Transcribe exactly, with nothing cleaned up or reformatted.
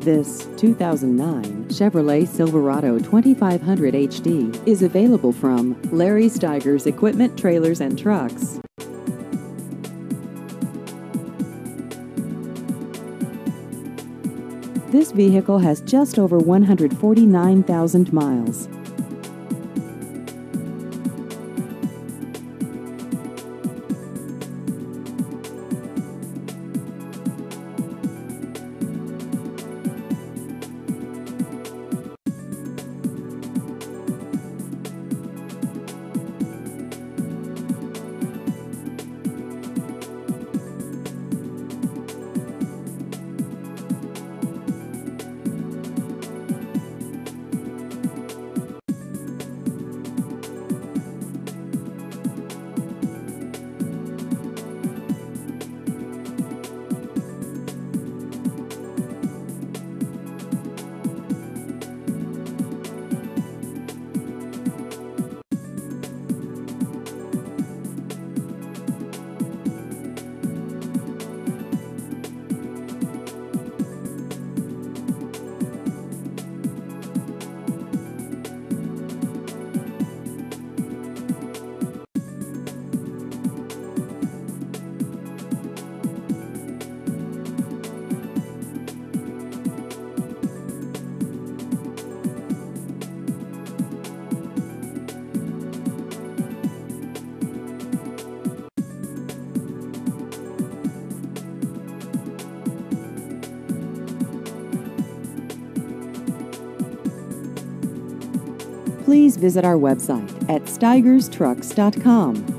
This two thousand nine Chevrolet Silverado twenty-five hundred H D is available from Larry Steigers Equipment, Trailers and Trucks. This vehicle has just over one hundred forty-nine thousand miles. Please visit our website at steigers trucks dot com.